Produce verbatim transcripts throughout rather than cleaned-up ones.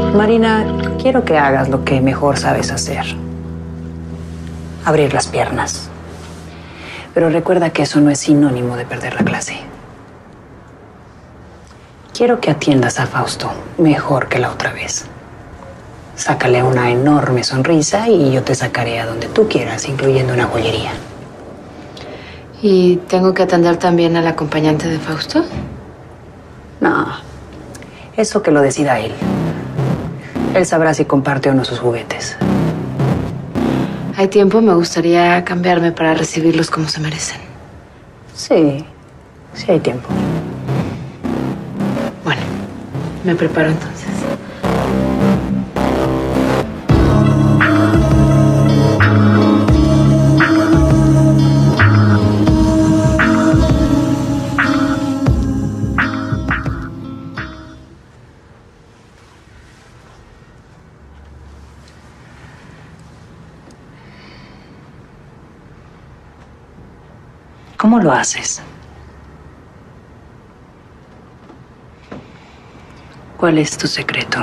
Marina, quiero que hagas lo que mejor sabes hacer. Abrir las piernas. Pero recuerda que eso no es sinónimo de perder la clase. Quiero que atiendas a Fausto mejor que la otra vez. Sácale una enorme sonrisa y yo te sacaré a donde tú quieras, incluyendo una joyería. ¿Y tengo que atender también al acompañante de Fausto? No, eso que lo decida él. Él sabrá si comparte o no sus juguetes. ¿Hay tiempo? Me gustaría cambiarme para recibirlos como se merecen. Sí, sí hay tiempo. Bueno, me preparo entonces. ¿Cómo lo haces? ¿Cuál es tu secreto?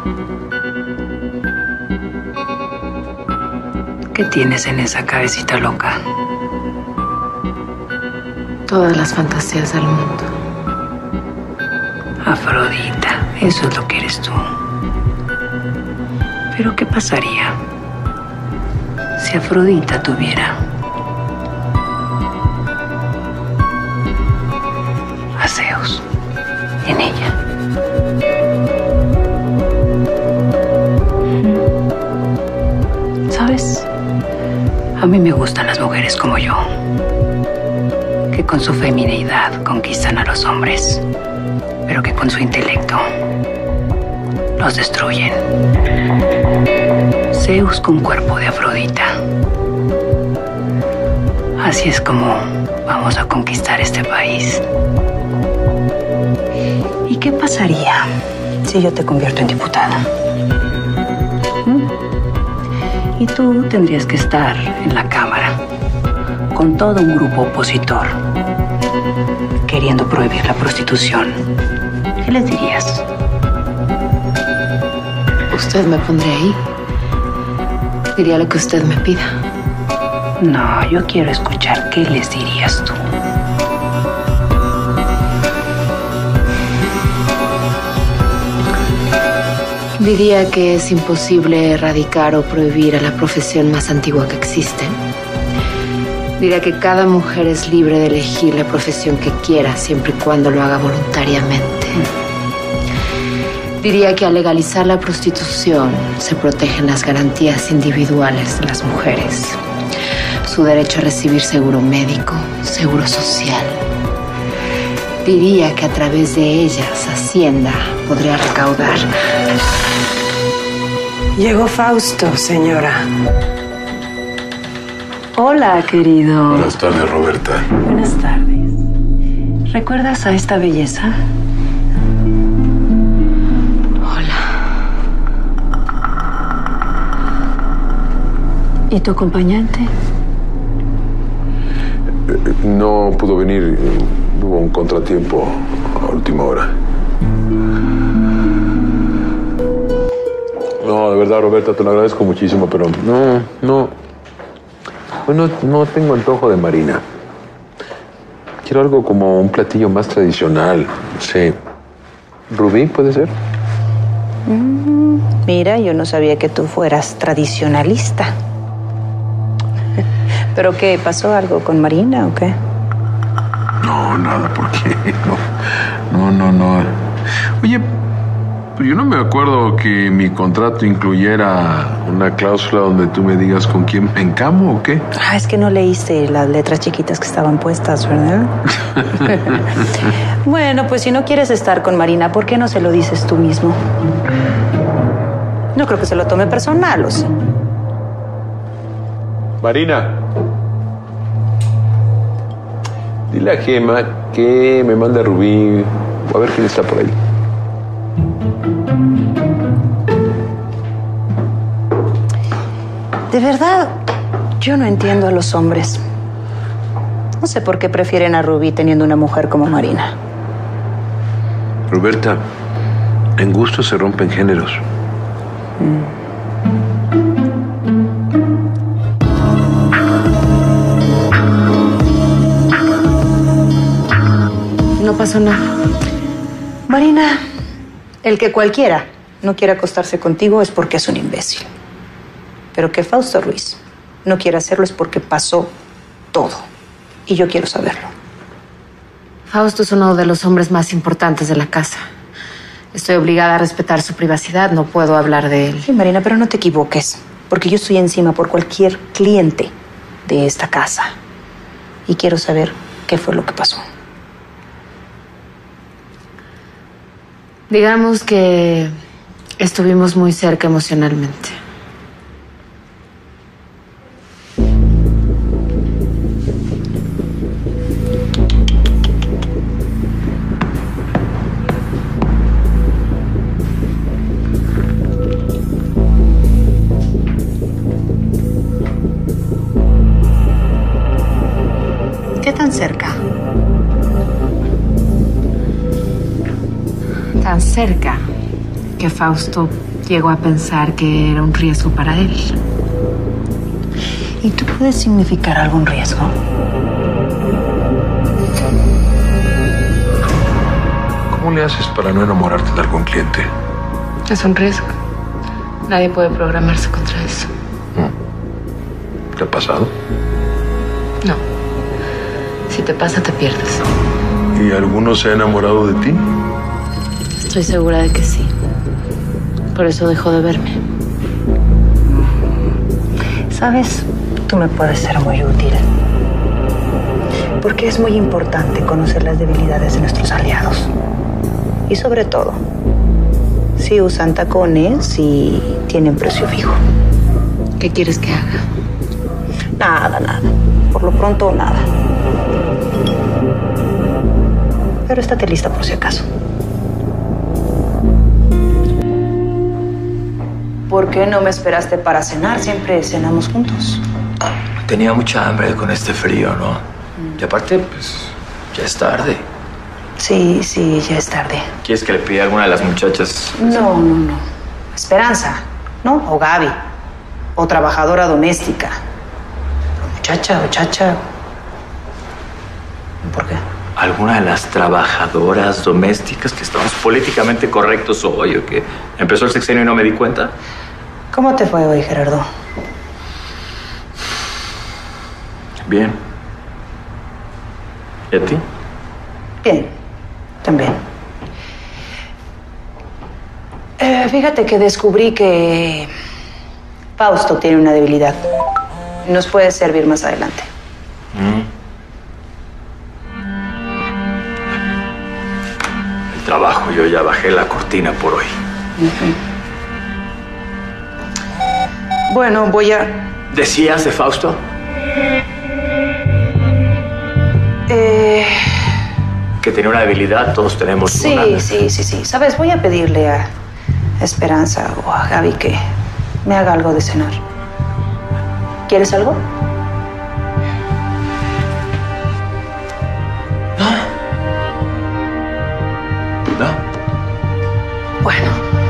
¿Qué tienes en esa cabecita loca? Todas las fantasías del mundo. Afrodita, eso es lo que eres tú. Pero ¿qué pasaría si Afrodita tuviera a Zeus en ella? ¿Sabes? A mí me gustan las mujeres como yo, que con su femineidad conquistan a los hombres, pero que con su intelecto los destruyen. Zeus con cuerpo de Afrodita. Así es como vamos a conquistar este país. ¿Y qué pasaría si yo te convierto en diputada? ¿Mm? Y tú tendrías que estar en la Cámara con todo un grupo opositor queriendo prohibir la prostitución. ¿Qué les dirías? Usted me pondría ahí. Diría lo que usted me pida. No, yo quiero escuchar qué les dirías tú. Diría que es imposible erradicar o prohibir a la profesión más antigua que existe. Diría que cada mujer es libre de elegir la profesión que quiera, siempre y cuando lo haga voluntariamente. Diría que al legalizar la prostitución se protegen las garantías individuales de las mujeres. Su derecho a recibir seguro médico, seguro social. Diría que a través de ellas Hacienda podría recaudar. Llegó Fausto, señora. Hola, querido. Buenas tardes, Roberta. Buenas tardes. ¿Recuerdas a esta belleza? ¿Y tu acompañante? Eh, no pudo venir. Hubo un contratiempo a última hora. No, de verdad, Roberta, te lo agradezco muchísimo, pero no, no. Bueno, no tengo antojo de Marina. Quiero algo como un platillo más tradicional. No sé. ¿Rubí puede ser? Mm, mira, yo no sabía que tú fueras tradicionalista. ¿Pero qué? ¿Pasó algo con Marina o qué? No, nada, ¿por qué? No, no, no, no. Oye, pero yo no me acuerdo que mi contrato incluyera una cláusula donde tú me digas con quién me encamo o qué. Ah, es que no leíste las letras chiquitas que estaban puestas, ¿verdad? Bueno, pues si no quieres estar con Marina, ¿por qué no se lo dices tú mismo? No creo que se lo tome personal, ¿o sí? Marina, dile a Gema que me mande a Rubí o a ver quién está por ahí. De verdad, yo no entiendo a los hombres. No sé por qué prefieren a Rubí teniendo una mujer como Marina. Roberta, en gusto se rompen géneros. No pasó nada. Marina, el que cualquiera no quiera acostarse contigo es porque es un imbécil. Pero que Fausto Ruiz no quiera hacerlo es porque pasó todo. Y yo quiero saberlo. Fausto es uno de los hombres más importantes de la casa. Estoy obligada a respetar su privacidad. No puedo hablar de él. Sí, Marina, pero no te equivoques. Porque yo estoy encima por cualquier cliente de esta casa. Y quiero saber qué fue lo que pasó. Digamos que estuvimos muy cerca emocionalmente. ¿Qué tan cerca? Tan cerca que Fausto llegó a pensar que era un riesgo para él. ¿Y tú puedes significar algún riesgo? ¿Cómo le haces para no enamorarte de algún cliente? Es un riesgo. Nadie puede programarse contra eso. ¿Te ha pasado? No. Si te pasa, te pierdes. ¿Y alguno se ha enamorado de ti? Estoy segura de que sí. Por eso dejó de verme. ¿Sabes? Tú me puedes ser muy útil. Porque es muy importante conocer las debilidades de nuestros aliados. Y sobre todo, si usan tacones y tienen precio fijo. ¿Qué quieres que haga? Nada, nada. Por lo pronto, nada. Pero estate lista por si acaso. ¿Por qué no me esperaste para cenar? Siempre cenamos juntos. Tenía mucha hambre con este frío, ¿no? Mm. Y aparte, pues, ya es tarde. Sí, sí, ya es tarde. ¿Quieres que le pida a alguna de las muchachas? No, no, no. Esperanza, ¿no? O Gaby. O trabajadora doméstica. Pero muchacha, muchacha. ¿Por qué? ¿Alguna de las trabajadoras domésticas que estamos políticamente correctos hoy o que empezó el sexenio y no me di cuenta? ¿Cómo te fue hoy, Gerardo? Bien. ¿Y a ti? Bien, también. Eh, fíjate que descubrí que Fausto tiene una debilidad. Nos puede servir más adelante. Mm. El trabajo, yo ya bajé la cortina por hoy. Uh-huh. Bueno, voy a... ¿Decías de Fausto? Eh... Que tenía una debilidad, todos tenemos sí, una. Sí, sí, sí, sí. ¿Sabes? Voy a pedirle a Esperanza o a Gaby que me haga algo de cenar. ¿Quieres algo? No. No. Bueno.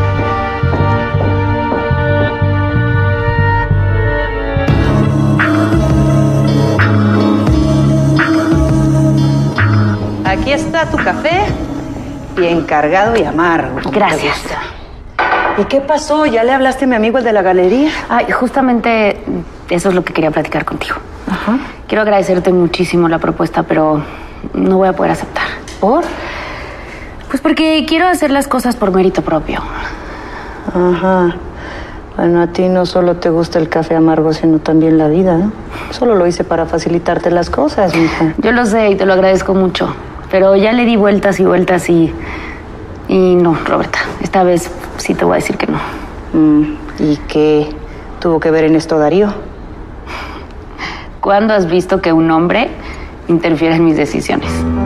Aquí está tu café, bien cargado y amargo. Gracias. ¿Y qué pasó? ¿Ya le hablaste a mi amigo el de la galería? Ay, justamente eso es lo que quería platicar contigo. Ajá. Quiero agradecerte muchísimo la propuesta, pero no voy a poder aceptar. ¿Por? Pues porque quiero hacer las cosas por mérito propio. Ajá. Bueno, a ti no solo te gusta el café amargo, sino también la vida, ¿no? Solo lo hice para facilitarte las cosas, mija. Yo lo sé y te lo agradezco mucho, pero ya le di vueltas y vueltas y... Y no, Roberta, esta vez sí te voy a decir que no. Mm, ¿y qué tuvo que ver en esto Darío? ¿Cuándo has visto que un hombre interfiere en mis decisiones?